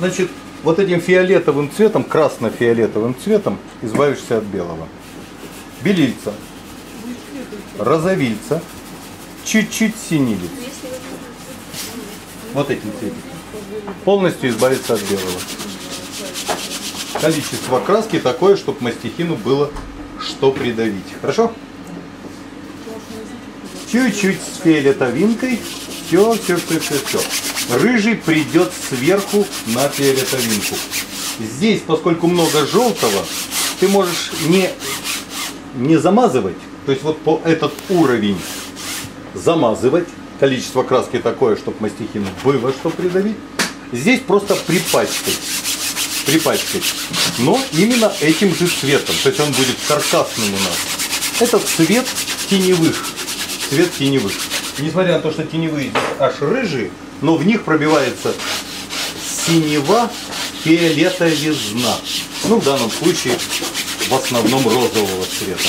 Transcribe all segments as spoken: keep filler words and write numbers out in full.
Значит, вот этим фиолетовым цветом, красно-фиолетовым цветом избавишься от белого. Белильца, розовильца, чуть-чуть синилиц. Вот этим цветом. Полностью избавиться от белого. Количество краски такое, чтобы мастихину было что придавить. Хорошо? Чуть-чуть с фиолетовинкой. Все, все, все, все, все. Рыжий придет сверху на фиолетовинку. Здесь, поскольку много желтого, ты можешь не, не замазывать, то есть вот по этот уровень замазывать. Количество краски такое, чтобы мастихину было что придавить. Здесь просто припачкать. Припачкать. Но именно этим же цветом. То есть он будет каркасным у нас. Это цвет теневых. Цвет теневых. Несмотря на то, что теневые здесь аж рыжие, но в них пробивается синева, фиолетовизна. Ну, в данном случае в основном розового цвета.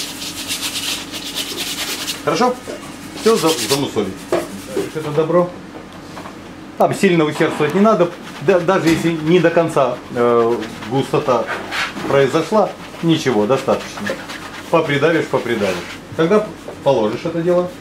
Хорошо? Все замусолить. Это добро. Там сильно усердствовать не надо. Да, даже если не до конца э, густота произошла, ничего, достаточно. Попридавишь, попридавишь. Тогда положишь это дело.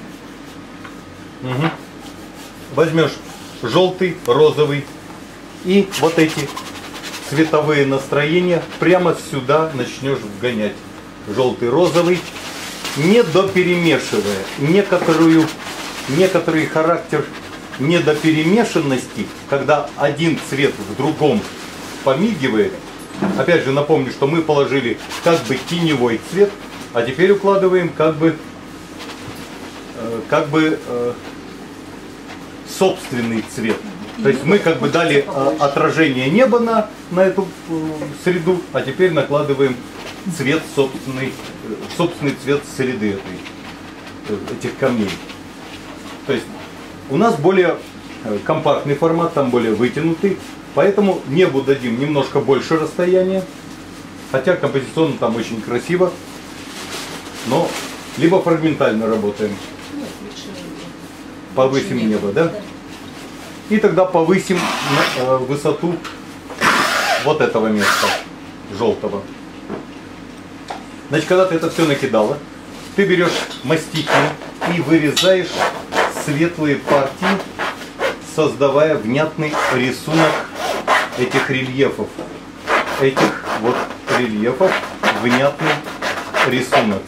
Угу. Возьмешь желтый, розовый и вот эти цветовые настроения прямо сюда начнешь вгонять. Желтый, розовый, не доперемешивая. Некоторую, некоторый характер недоперемешанности, когда один цвет в другом помигивает. Опять же напомню, что мы положили как бы теневой цвет, а теперь укладываем как бы, э, как бы э, собственный цвет. То есть мы как бы дали э, отражение неба на, на эту э, среду, а теперь накладываем цвет собственный, э, собственный цвет среды этой, э, этих камней. То есть у нас более компактный формат, там более вытянутый, поэтому небу дадим немножко больше расстояния, хотя композиционно там очень красиво, но либо фрагментально работаем. Повысим небо, да? И тогда повысим высоту вот этого места, желтого. Значит, когда ты это все накидала, ты берешь мастихин и вырезаешь светлые партии, создавая внятный рисунок этих рельефов. Этих вот рельефов, внятный рисунок.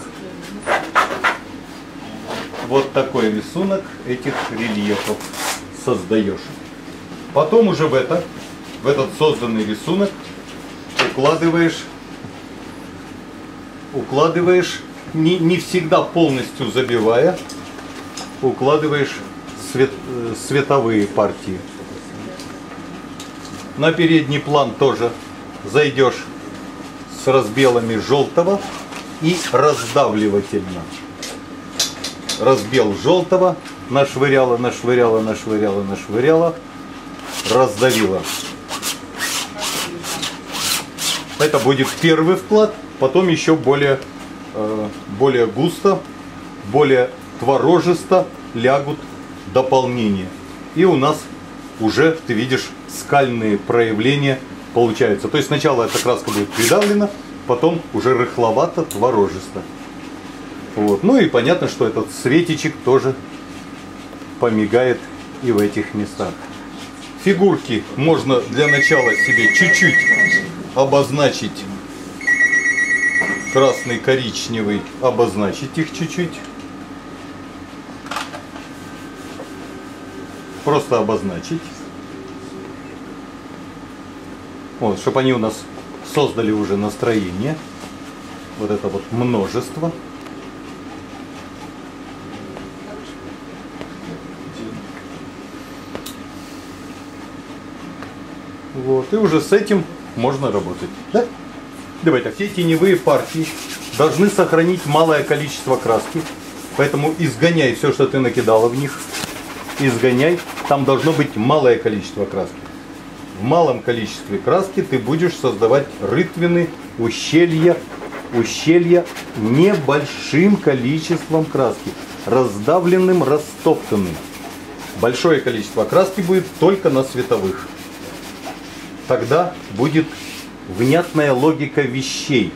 Вот такой рисунок этих рельефов создаешь. Потом уже в это, в этот созданный рисунок укладываешь, укладываешь, не, не всегда полностью забивая, укладываешь свет, световые партии. На передний план тоже зайдешь с разбелами желтого и раздавливательно. Разбел желтого, нашвыряла, нашвыряла, нашвыряла, нашвыряла, раздавила. Это будет первый вклад, потом еще более, э, более густо, более творожисто лягут дополнения. И у нас уже, ты видишь, скальные проявления получаются. То есть сначала эта краска будет придавлена, потом уже рыхловато, творожисто. Вот. Ну и понятно, что этот светичек тоже помигает и в этих местах. Фигурки можно для начала себе чуть-чуть обозначить. Красный, коричневый, обозначить их чуть-чуть. Просто обозначить. Вот, чтобы они у нас создали уже настроение. Вот это вот множество. Вот, и уже с этим можно работать. Да? Давай так, все теневые партии должны сохранить малое количество краски. Поэтому изгоняй все, что ты накидала в них. Изгоняй. Там должно быть малое количество краски. В малом количестве краски ты будешь создавать рытвины, ущелья, ущелья небольшим количеством краски, раздавленным, растоптанным. Большое количество краски будет только на световых. тогда будет внятная логика вещей.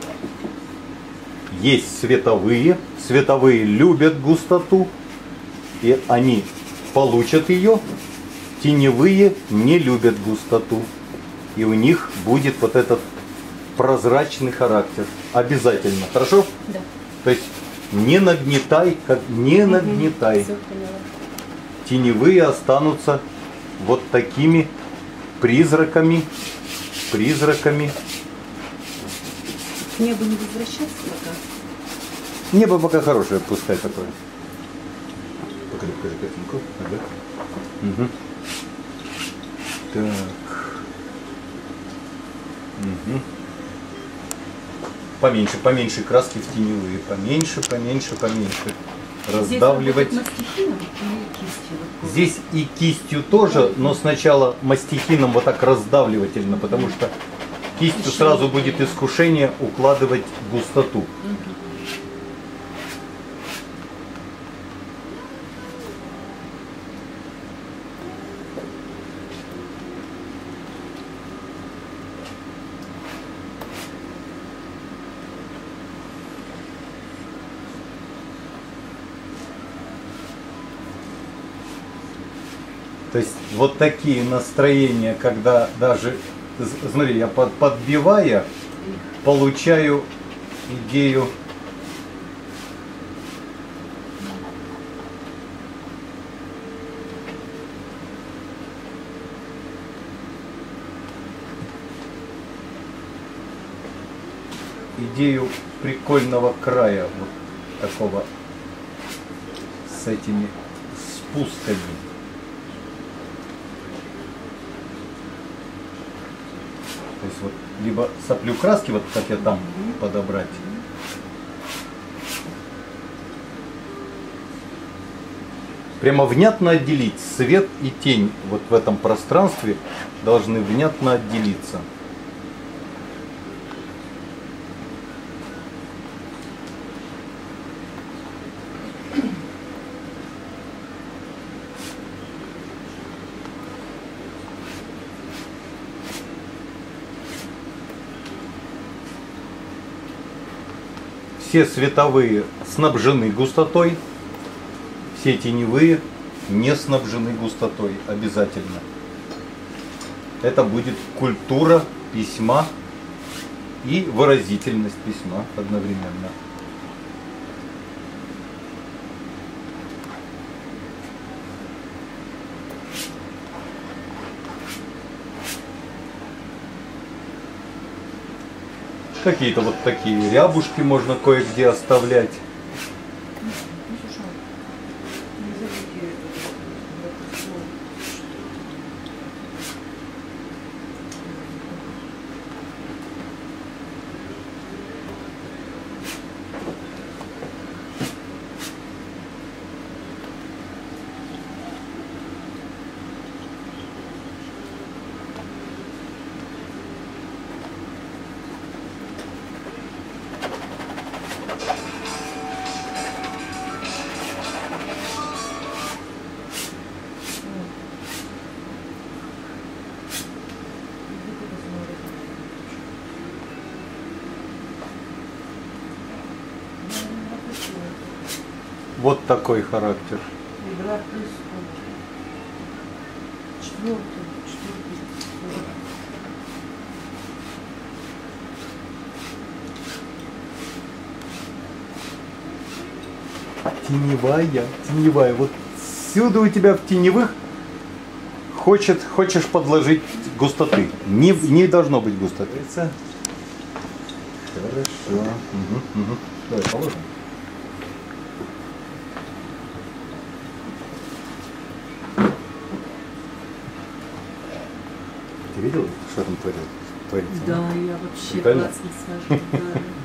Есть световые, световые любят густоту, и они получат ее. Теневые не любят густоту, и у них будет вот этот прозрачный характер. Обязательно. Хорошо? Да. То есть не нагнетай, как не угу. нагнетай. Все поняла. Теневые останутся вот такими призраками, призраками. К небу не возвращаться пока? Небо пока хорошее, пускай такое. Покажи, покажи картинку. Ага. Угу. Так. Угу. Поменьше, поменьше краски в теневые. Поменьше, поменьше, поменьше. Раздавливать. Здесь мастихином или кистью? Здесь и кистью тоже, но сначала мастихином вот так раздавливательно, потому что кистью сразу будет искушение укладывать густоту. То есть вот такие настроения, когда даже, смотри, я под, подбивая, получаю идею идею прикольного края, вот такого, с этими спусками. То есть вот либо соплю краски, вот как я там подобрать. Прямо внятно отделить свет и тень вот в этом пространстве должны внятно отделиться. Все световые снабжены густотой, все теневые не снабжены густотой обязательно. Это будет культура письма и выразительность письма одновременно. Какие-то вот такие рябушки можно кое-где оставлять. Вот такой характер. Теневая, теневая. Вот всюду у тебя в теневых хочет, хочешь подложить густоты. Не, не должно быть густоты. Хорошо. Угу, угу. Давай положим. Ты видел, что там творится? Да, я вообще Прикольно? классно сажу. Да.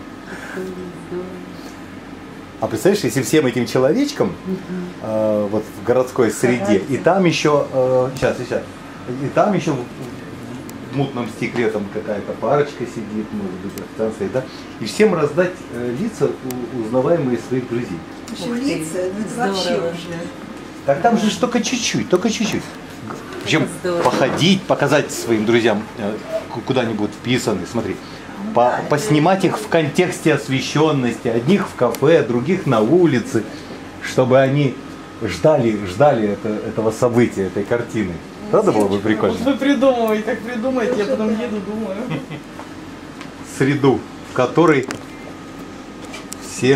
А представляешь, если всем этим человечкам э, вот в городской среде, и там еще, э, сейчас, сейчас, и там еще в, в мутном стекле там какая-то парочка сидит, может быть, официанты, да, и всем раздать э, лица, у, узнаваемые своих друзей. Еще лица, это вообще уже. Так там же ж только чуть-чуть, только чуть-чуть. В общем, здорово. походить, показать своим друзьям, э, ку- куда-нибудь вписаны, смотри. По- поснимать их в контексте освещенности, одних в кафе, других на улице, чтобы они ждали, ждали это, этого события, этой картины. Правда было бы прикольно? Вы придумываете, как придумаете, я потом еду, думаю. Среду, в которой все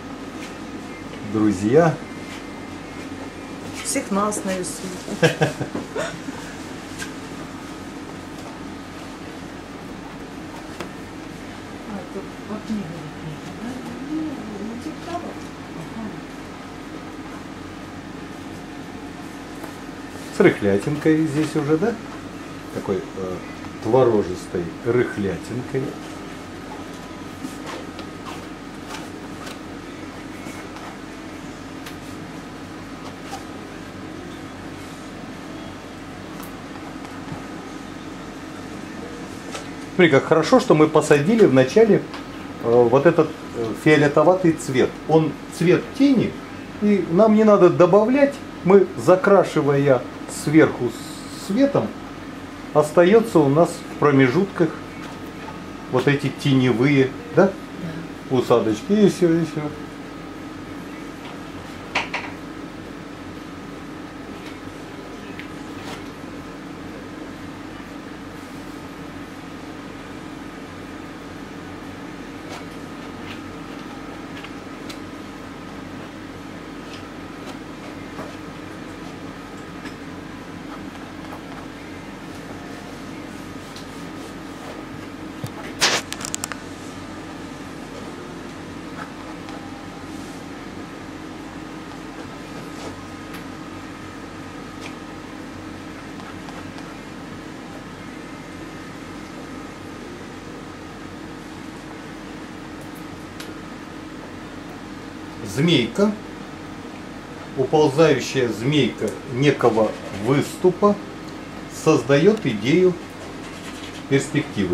друзья. Всех нас нарисуют. А, тут вот книга написана, да? Ну, ну, типа того. Ага. С рыхлятинкой здесь уже, да? Такой э, творожистой рыхлятинкой. Смотри, как хорошо, что мы посадили вначале э, вот этот э, фиолетоватый цвет. Он цвет тени, и нам не надо добавлять. Мы, закрашивая сверху с- светом, остается у нас в промежутках вот эти теневые, да, усадочки, и все, и все. Змейка, уползающая змейка некого выступа, создает идею перспективы.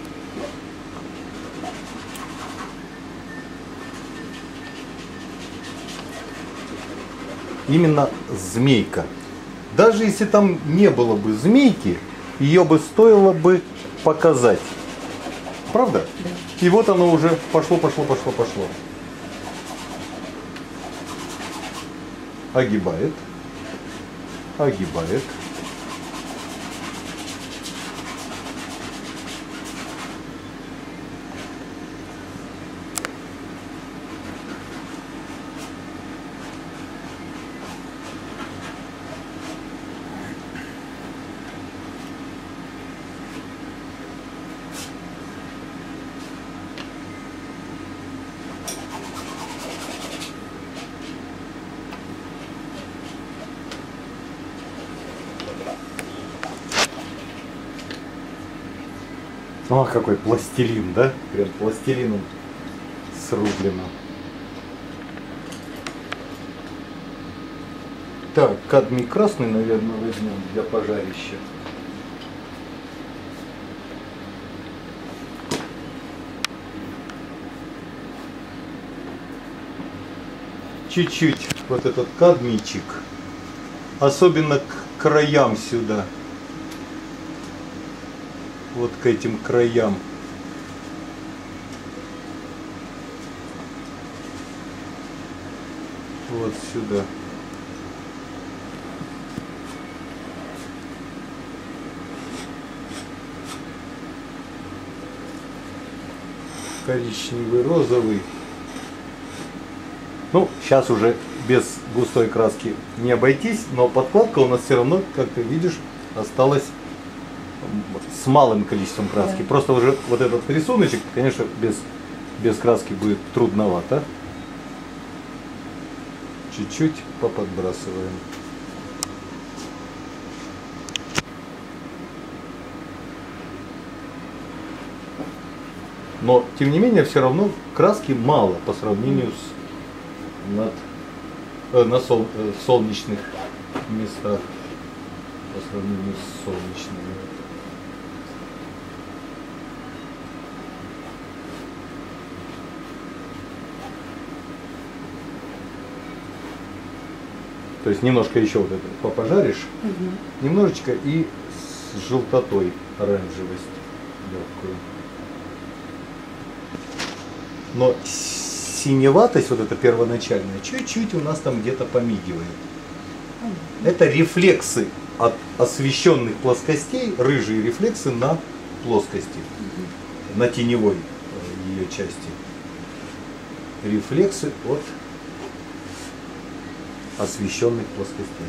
Именно змейка. Даже если там не было бы змейки, ее бы стоило бы показать. Правда? Да. И вот оно уже пошло, пошло, пошло, пошло. Огибает, огибает. О, какой пластилин, да? Прям пластилином срублено. Так, кадмий красный, наверное, возьмем для пожарища. Чуть-чуть вот этот кадмийчик, особенно к краям сюда. Вот к этим краям. Вот сюда. Коричневый, розовый. Ну, сейчас уже без густой краски не обойтись, но подкладка у нас все равно, как ты видишь, осталась с малым количеством краски. Да. Просто уже вот этот рисуночек, конечно, без, без краски будет трудновато. Чуть-чуть поподбрасываем. Но, тем не менее, все равно краски мало по сравнению с над, э, на сол, э, солнечных местах. По сравнению с солнечными. То есть немножко еще вот это попожаришь, Мгм. немножечко и с желтотой, оранжевость легкую. Но синеватость, вот эта первоначальная, чуть-чуть у нас там где-то помигивает. Понятно. Это рефлексы от освещенных плоскостей, рыжие рефлексы на плоскости, на теневой э, ее части. Рефлексы от освещенных плоскостей.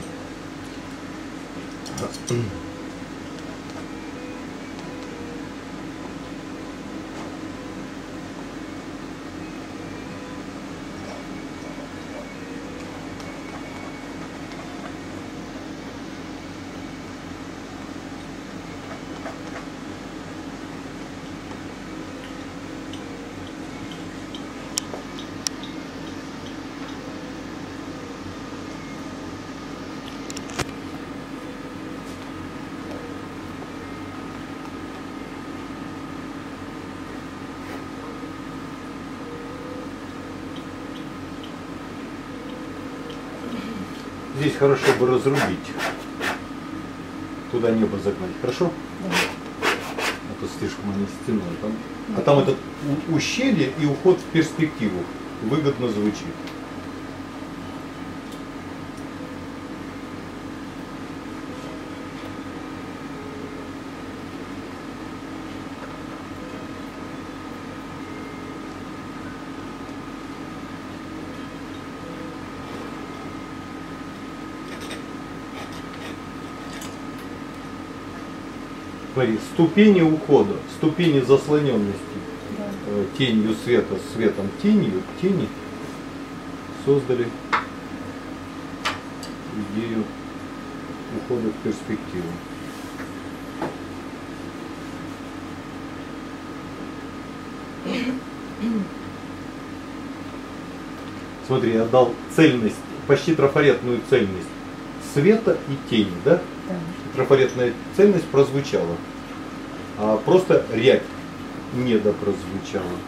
Здесь хорошо бы разрубить. Туда небо загнать. Хорошо? Да. А то слишком они стеной там. А там этот у- ущелье и уход в перспективу выгодно звучит. Смотри, ступени ухода, ступени заслоненности Да. э, тенью света, светом тенью, тени создали идею ухода в перспективу. Смотри, я дал цельность, почти трафаретную цельность света и тени, да? Да. Трафаретная цельность прозвучала, а просто рябь недопрозвучала.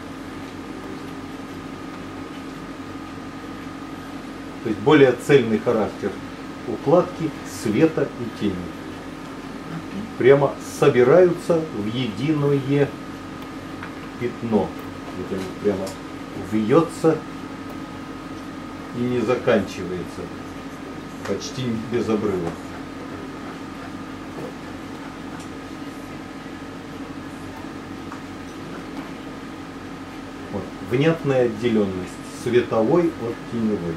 То есть более цельный характер укладки света и тени. Прямо собираются в единое пятно. Вот оно прямо вьется и не заканчивается. Почти без обрыва. Вот. Внятная отделенность световой от теневой.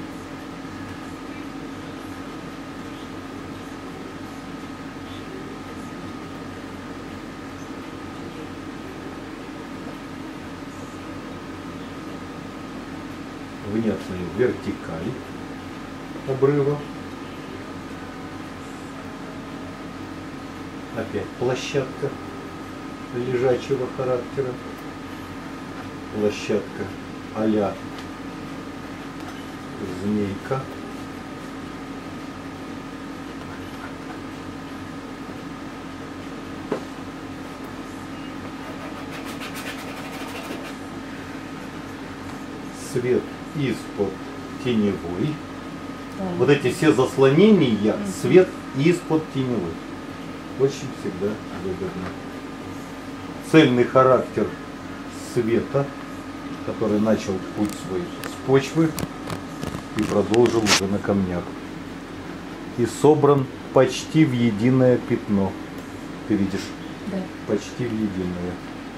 Внятная вертикаль обрыва. Опять площадка лежачего характера. Площадка а-ля змейка. Свет из-под теневой. Да. Вот эти все заслонения, свет из-под теневой. Очень всегда выгодно. Цельный характер света, который начал путь свой с почвы и продолжил уже на камнях. И собран почти в единое пятно. Ты видишь? Да. Почти в единое.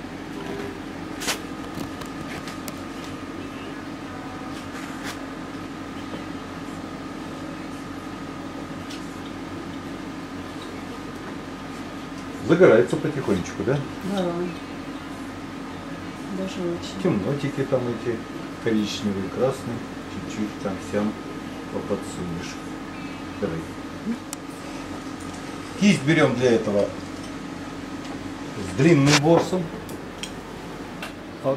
Загорается потихонечку, да? Да. Даже очень. Темнотики там эти, коричневые, красные, чуть-чуть там сям поподсунешь. Давай. Кисть берем для этого с длинным ворсом. Вот.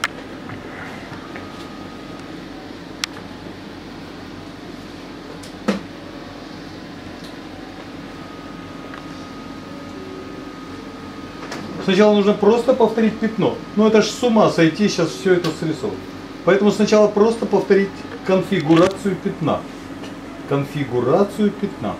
Сначала нужно просто повторить пятно. Но это ж с ума сойти сейчас все это срисовывать. Поэтому сначала просто повторить конфигурацию пятна. конфигурацию пятна.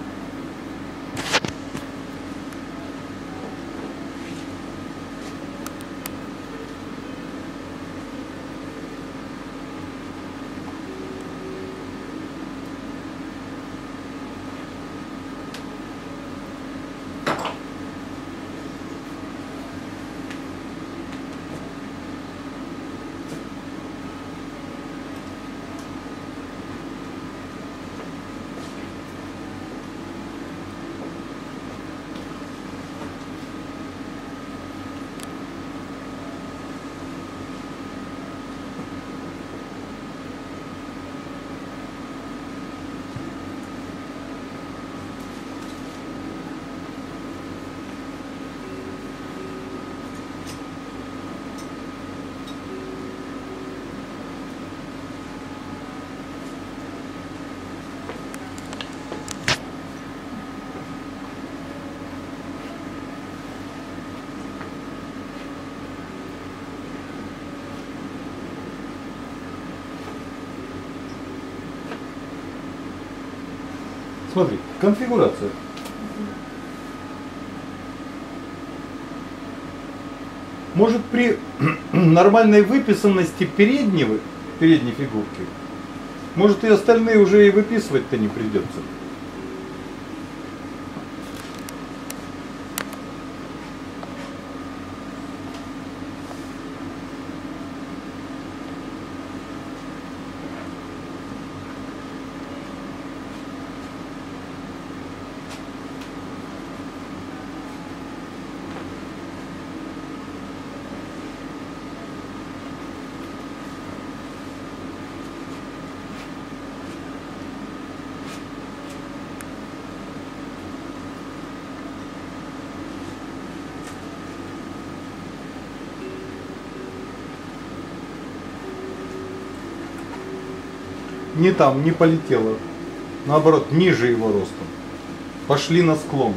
Смотри, конфигурация. Может, при нормальной выписанности переднего, передней фигурки, может, и остальные уже и выписывать-то не придется. Не там, не полетело. Наоборот, ниже его ростом. Пошли на склон.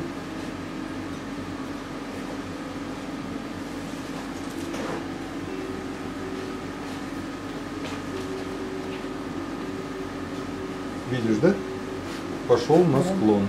Видишь, да? Пошел на склон.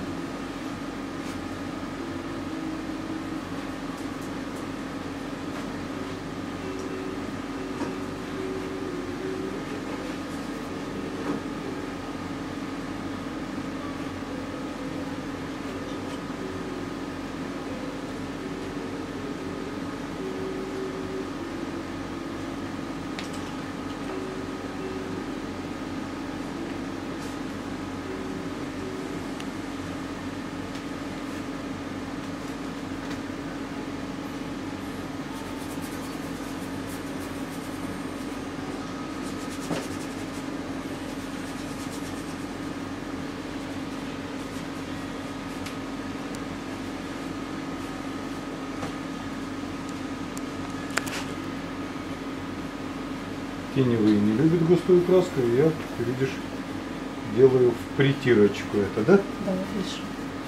Теневые не любят густую краску, и я, ты видишь, делаю в притирочку это, да? Да, отлично.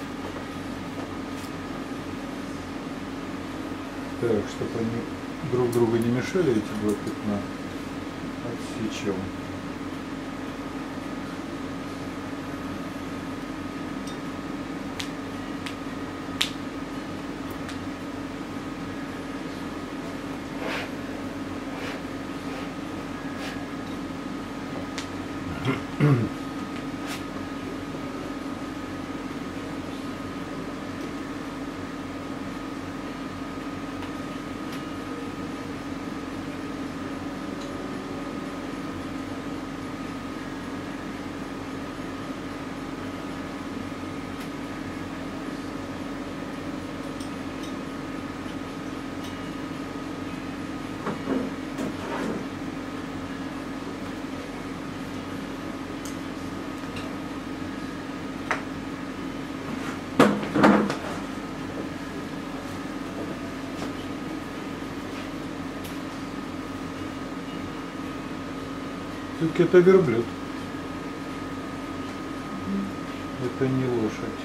Так, чтобы они друг друга не мешали, эти два пятна, отсечем. Все-таки это верблюд. Это не лошадь.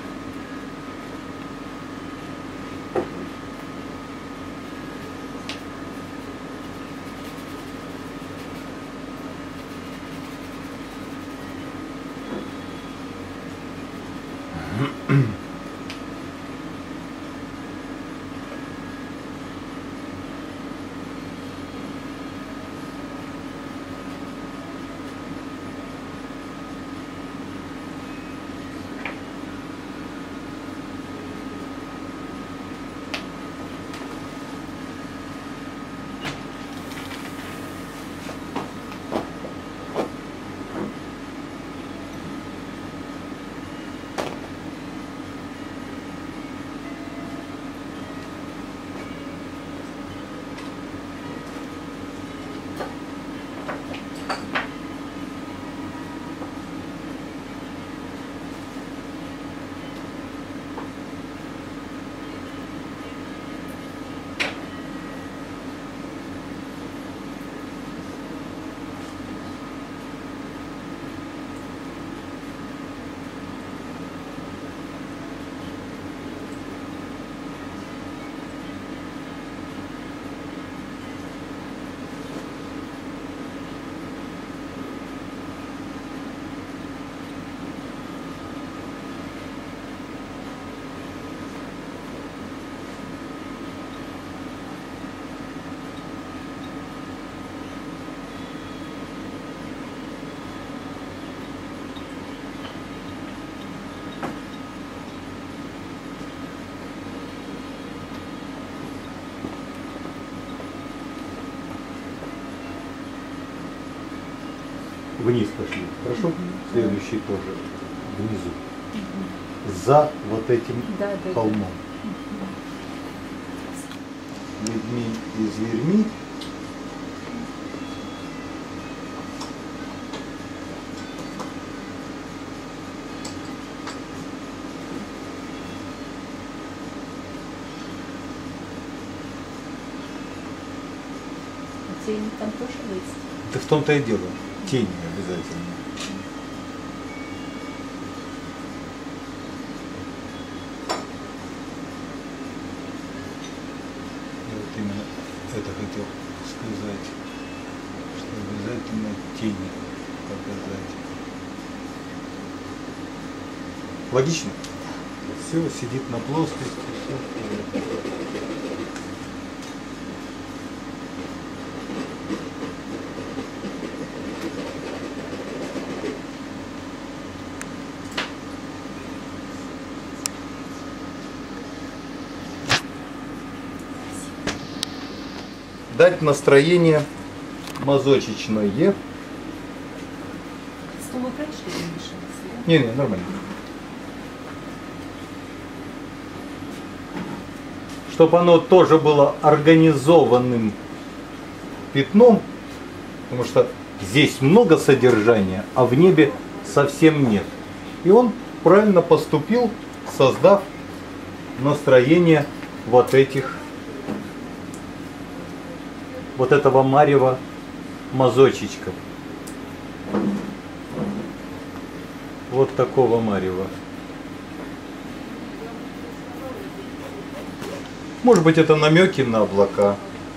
вниз пошли. Хорошо? Следующий тоже внизу. За вот этим Да, да, холмом. Людьми и зверьми. Тени там тоже есть. Да в том-то и дело. Тени обязательно. Я вот именно это хотел сказать, что обязательно тени показать. Логично? Все сидит на плоскости, все в порядке. Дать настроение мазочечное. Стол убрать, что ли, не мешается, да? Не, не, нормально. Чтобы оно тоже было организованным пятном, потому что здесь много содержания, а в небе совсем нет. И он правильно поступил, создав настроение вот этих вот этого марева мазочечков. Вот такого марева. Может быть, это намеки на облака.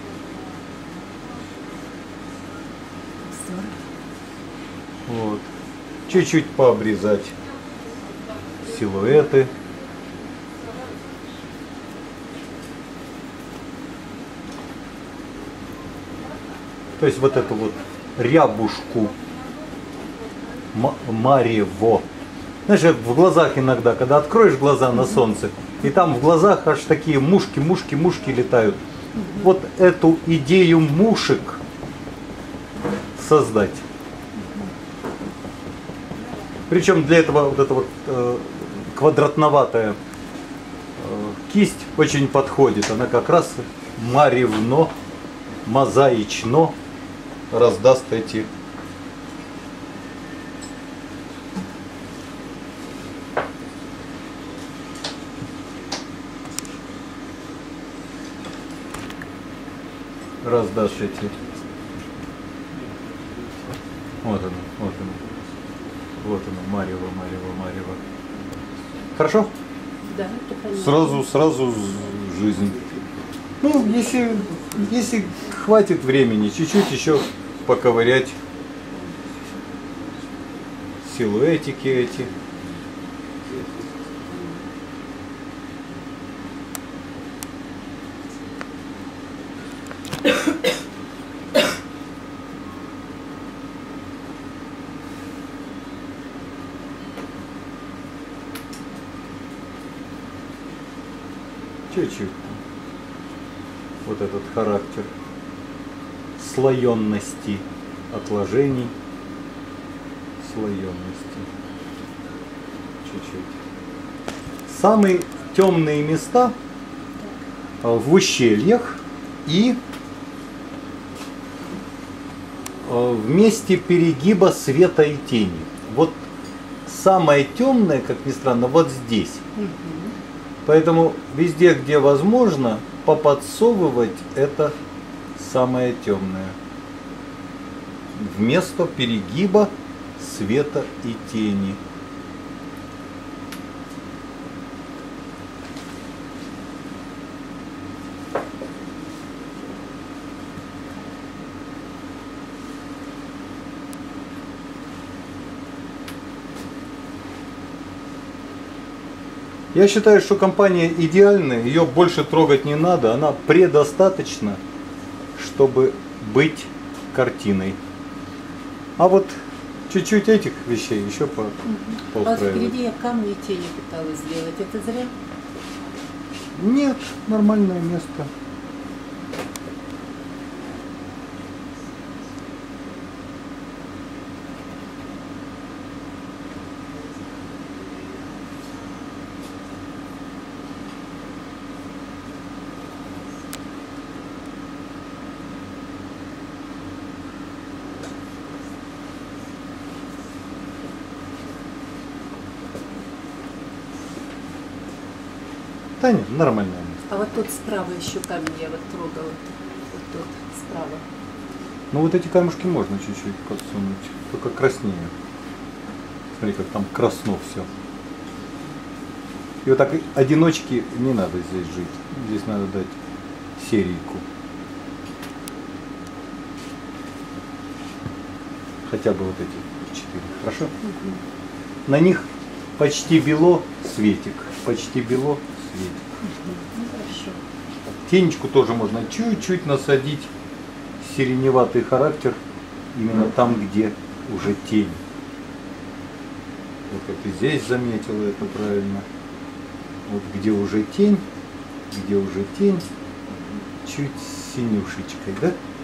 Вот. Чуть-чуть пообрезать силуэты. То есть вот эту вот рябушку марево. Знаешь, в глазах иногда, когда откроешь глаза на солнце, и там в глазах аж такие мушки, мушки, мушки летают. Вот эту идею мушек создать. Причем для этого вот эта вот э, квадратноватая э, кисть очень подходит. Она как раз маревно, мозаично раздаст эти раздаст эти вот оно, вот оно, вот оно, марево, марево, марево. Хорошо? Да, это понятно. Сразу, сразу жизнь. Ну, если, если хватит времени, чуть-чуть еще поковырять силуэтики эти. Чуть-чуть. Вот этот характер слоенности отложений, слоенности. Чуть-чуть. Самые темные места в ущельях и в месте перегиба света и тени. Вот самое темное, как ни странно, вот здесь. Поэтому везде, где возможно, поподсовывать это самое темное. Вместо перегиба света и тени. Я считаю, что компания идеальная, ее больше трогать не надо, она предостаточна, чтобы быть картиной. А вот чуть-чуть этих вещей еще по, А вот поустраивать. впереди я камни и тени пыталась сделать. Это зря? Нет, нормальное место. Да нет, нормальная. А вот тут справа еще камень я вот трогала. Вот тут справа. Ну вот эти камушки можно чуть-чуть подсунуть, только краснее. Смотри, как там красно все. И вот так одиночки не надо здесь жить. Здесь надо дать серийку. Хотя бы вот эти четыре. Хорошо? Угу. На них почти бело светик. Почти бело светик. Ну хорошо. Тенечку тоже можно чуть-чуть насадить. Сиреневатый характер именно там, где уже тень. Вот как ты здесь заметила это правильно. Вот где уже тень, где уже тень, чуть синюшечкой, да?